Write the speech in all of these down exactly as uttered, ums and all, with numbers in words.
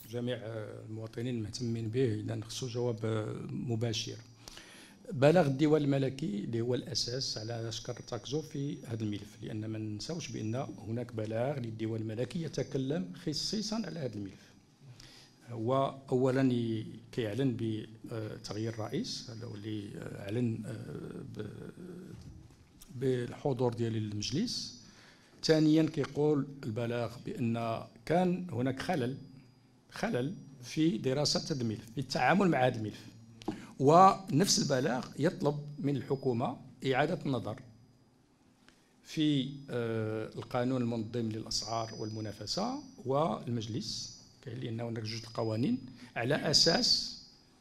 جميع المواطنين المهتمين به اذا خصو جواب مباشر. بلاغ الديوان الملكي اللي هو الاساس على اش كنرتكزوا في هذا الملف، لان ما ننساوش بان هناك بلاغ للديوان الملكي يتكلم خصيصا على هذا الملف. هو اولا كيعلن بتغيير الرئيس، هذا هو اللي اعلن بالحضور ديال المجلس. ثانيا كيقول البلاغ بان كان هناك خلل خلل في دراسه هذا الملف، في التعامل مع هذا الملف، ونفس البلاغ يطلب من الحكومه اعاده النظر في القانون المنظم للاسعار والمنافسه والمجلس، لان هناك جوج القوانين، على اساس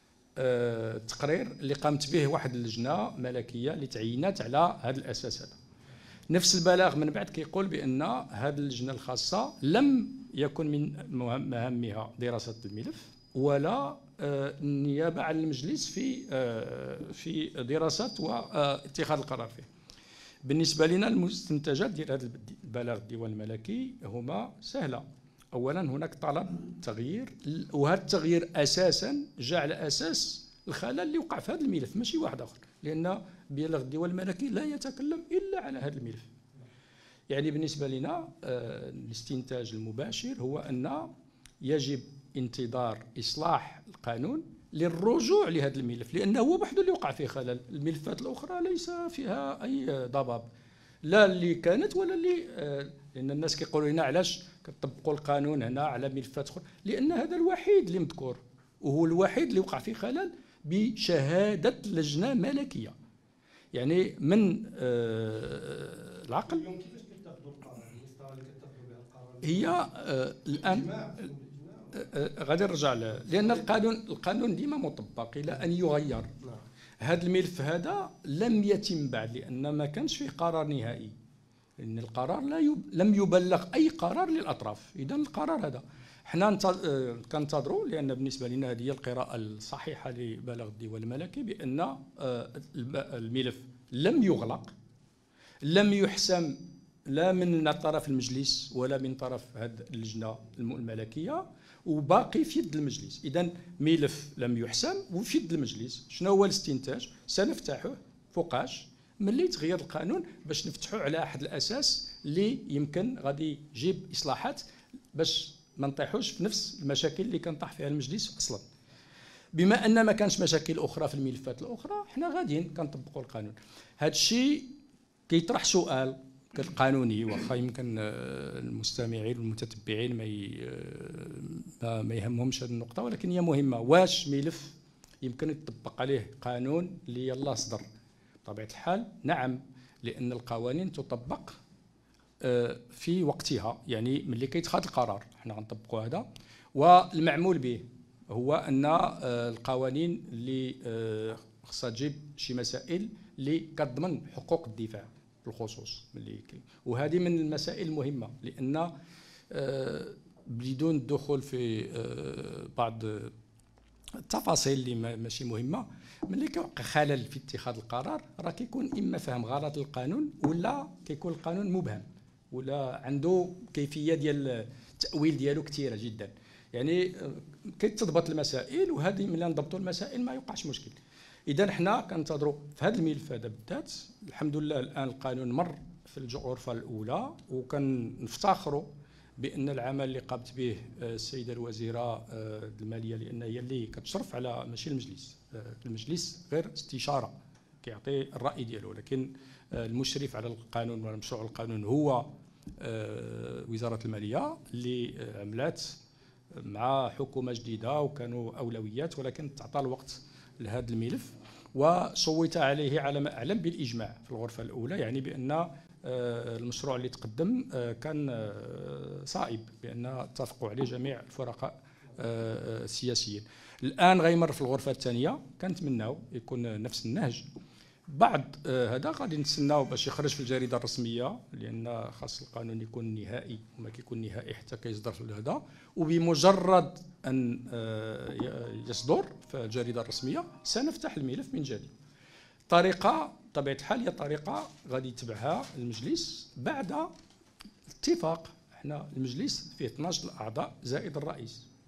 التقرير اللي قامت به واحد اللجنه ملكيه اللي تعينات على هذا الاساس هذا. نفس البلاغ من بعد كيقول بان هذه اللجنه الخاصه لم يكن من مهامها دراسه الملف ولا النيابه عن المجلس في في دراسه واتخاذ القرار فيه. بالنسبه لنا المستنتجات ديال هذا البلاغ الديوان الملكي هما سهله. اولا هناك طلب تغيير، وهذا التغيير اساسا جاء على اساس الخلل اللي وقع في هذا الملف، ماشي واحد اخر، لان بلاغ الديوان الملكي لا يتكلم الا على هذا الملف. يعني بالنسبه لنا الاستنتاج المباشر هو ان يجب انتظار اصلاح القانون للرجوع لهذا الملف، لانه هو وحده اللي وقع فيه خلل. الملفات الاخرى ليس فيها اي ضباب، لا اللي كانت ولا اللي، لان الناس كيقولوا لنا علاش كتطبقوا القانون هنا على ملفات اخرى، لان هذا الوحيد اللي مذكور وهو الوحيد اللي وقع فيه خلل بشهاده لجنه ملكيه. يعني من آه العقل كيفاش كتاخذوا القرار؟ المسطره اللي كتاخذوا بها القرار هي آه الان آه غادي نرجع، لان القانون القانون ديما مطبق الى ان يغير. هذا الملف هذا لم يتم بعد، لان ما كانش فيه قرار نهائي، لان القرار لا يب... لم يبلغ اي قرار للاطراف. اذا القرار هذا حنا كننتظروا، لان بالنسبه لنا هذه هي القراءه الصحيحه لبلاغ الديوان الملكي، بان الملف لم يغلق، لم يحسم لا من طرف المجلس ولا من طرف هذه اللجنه الملكيه، وباقي في يد المجلس. اذا ملف لم يحسم وفي يد المجلس. شنو هو الاستنتاج؟ سنفتحه فوقاش ملي يتغير القانون، باش نفتحوا على احد الاساس اللي يمكن غادي يجيب اصلاحات، باش ما نطيحوش في نفس المشاكل اللي كنطيح فيها المجلس اصلا. بما ان ما كانش مشاكل اخرى في الملفات الاخرى، حنا غاديين كنطبقوا القانون. هذا الشيء كيطرح سؤال قانوني، واخا يمكن المستمعين والمتتبعين ما ما يهمهمش هذه النقطه، ولكن هي مهمه. واش ملف يمكن يطبق عليه قانون اللي يلاه صدر؟ بطبيعه الحال نعم، لان القوانين تطبق في وقتها، يعني ملي كيتخذ القرار حنا غنطبقوا هذا. والمعمول به هو ان القوانين اللي خصها تجيب شي مسائل اللي كتضمن حقوق الدفاع بالخصوص، ملي وهذه من المسائل المهمه، لان بدون الدخول في بعض التفاصيل اللي ماشي مهمه، ملي كيوقع خلل في اتخاذ القرار راه كيكون اما فهم غلط للقانون، ولا كيكون القانون مبهم، ولا عنده كيفيه ديال التاويل ديالو كثيره جدا. يعني كتضبط المسائل، وهذه ملي نضبطوا المسائل ما يوقعش مشكل. اذا حنا كننتظروا في هذا الملف هذا بالذات. الحمد لله الان القانون مر في الغرفه الاولى، وكنفتخروا بان العمل اللي قامت به السيده الوزيره الماليه، لان هي اللي كتشرف على ماشي المجلس، المجلس غير استشاره كيعطي الراي ديالو، لكن المشرف على القانون ومشروع القانون هو وزاره الماليه، اللي عملات مع حكومه جديده وكانوا اولويات، ولكن تعطى الوقت لهذا الملف وصوت عليه على ما اعلم بالاجماع في الغرفه الاولى. يعني بان المشروع اللي تقدم كان صائب، بان اتفقوا عليه جميع الفرقاء السياسيين. الان غيمر في الغرفه الثانيه، كنتمناو يكون نفس النهج. بعد هذا غادي نتسناو باش يخرج في الجريده الرسميه، لان خاص القانون يكون نهائي، وما كيكون نهائي حتى كيصدر في هذا، وبمجرد ان يصدر في الجريده الرسميه سنفتح الملف من جديد. طريقه بطبيعه الحال هي طريقه غادي يتبعها المجلس بعد اتفاق. احنا المجلس فيه اثناش اعضاء زائد الرئيس،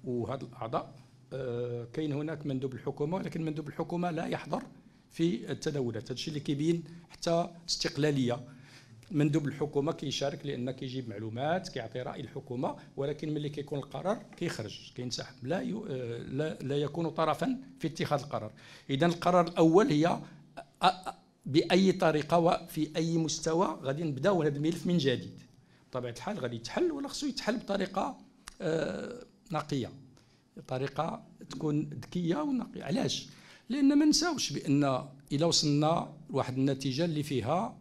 وهذا الاعضاء آه كاين هناك مندوب الحكومه، ولكن مندوب الحكومه لا يحضر في التداولات. هذا الشيء اللي كيبين حتى استقلاليه. مندوب الحكومه كيشارك لان كيجيب معلومات، كيعطي راي الحكومه، ولكن ملي كيكون القرار كيخرج كينسحب، لا يو لا, لا يكون طرفا في اتخاذ القرار. اذا القرار الاول هي باي طريقه وفي اي مستوى غادي نبداو هذا الملف من جديد. بطبيعه الحال غادي يتحل، ولا خصو يتحل بطريقه آه نقيه، طريقه تكون ذكيه ونقيه. علاش؟ لان ما نساوش بان الا وصلنا لواحد النتيجه اللي فيها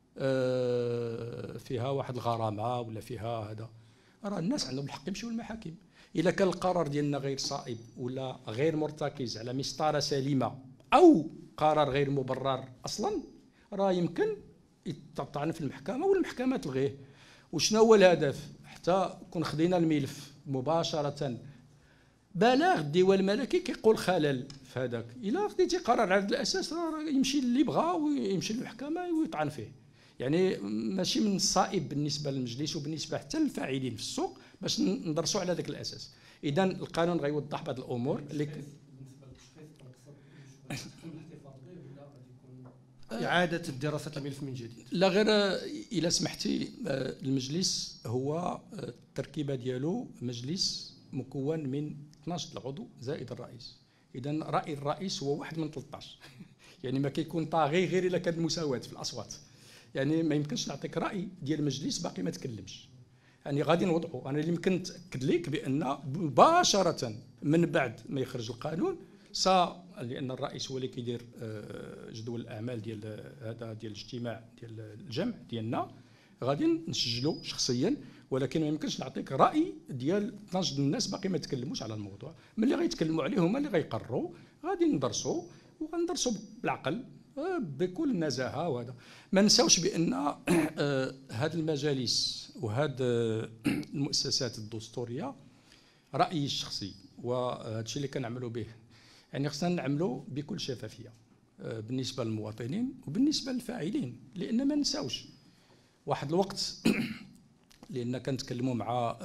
فيها واحد الغرامه ولا فيها هذا، راه الناس عندهم الحق يمشيو للمحاكم. الا كان القرار ديالنا غير صائب ولا غير مرتكز على مسطره سليمه او قرار غير مبرر اصلا، راه يمكن يتطعن في المحكمه والمحكمه تلغيه. وشنو هو الهدف؟ حتى كون خدينا الملف مباشره بلاغ الديوان الملكي كيقول خلل في هذاك، الا خديتي قرار على هذا الاساس راه يمشي اللي بغا ويمشي للمحكمه ويطعن فيه. يعني ماشي من الصائب بالنسبه للمجلس وبالنسبه حتى للفاعلين في السوق باش ندرسوا على ذاك الاساس. اذا القانون غيوضح بعض الامور اللي بالنسبه للتشخيص الاحتفاظ به ولا غادي يكون اعاده دراسه الملف من جديد؟ لا، غير الا سمحتي، المجلس هو التركيبه ديالو مجلس مكون من اثناش عضو زائد الرئيس. اذا راي الرئيس هو واحد من ثلاثة عشر يعني ما كيكون طاغي غير الا كانت مساواه في الاصوات. يعني ما يمكنش نعطيك راي ديال المجلس باقي ما تكلمش. يعني غادي نوضحوا. انا اللي يمكن نتاكد لك بان مباشره من بعد ما يخرج القانون سا، لان الرئيس هو اللي كيدير جدول الاعمال ديال هذا ديال الاجتماع ديال الجمع ديالنا، غادي نسجلوا شخصيا. ولكن ما يمكنش نعطيك راي ديال اثناش الناس باقي ما تكلموش على الموضوع. ملي غيتكلموا عليه هما اللي غيقرروا، غادي ندرسوا وغندرسوا بالعقل بكل نزاهه. وهذا ما نساوش بان هذه المجالس وهذه المؤسسات الدستوريه رايي الشخصي وهذا الشيء اللي كنعملوا به، يعني خصنا نعملوا بكل شفافيه بالنسبه للمواطنين وبالنسبه للفاعلين. لان ما نساوش واحد الوقت لان كنتكلموا مع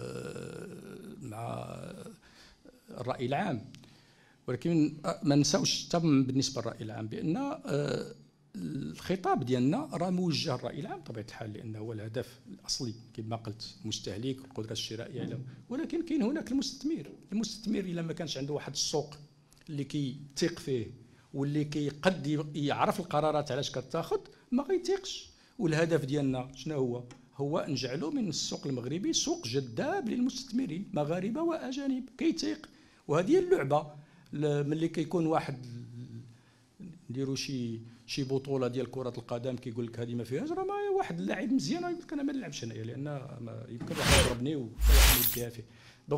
مع الراي العام، ولكن ما نساوش حتى بالنسبه للراي العام بان الخطاب ديالنا راه موجه للراي العام بطبيعه الحال، لانه هو الهدف الاصلي كما قلت المستهلك والقدره الشرائيه. ولكن كاين هناك المستثمر. المستثمر الا ما كانش عنده واحد السوق اللي كيثيق فيه واللي كيقد يعرف القرارات علاش كتاخذ، ما غيثيقش. والهدف ديالنا شنو هو؟ هو نجعلوا من السوق المغربي سوق جذاب للمستثمرين مغاربه واجانب كيثيق. وهذه هي اللعبه. ملي كيكون واحد نديروا شي شي بطوله ديال كره القدم كيقول لك هذه ما فيهاش، راه ما واحد اللاعب مزيان يقول لك انا ما نلعبش انايا لان ما يمكن واحد يضربني وواحد يديها فيه. دونك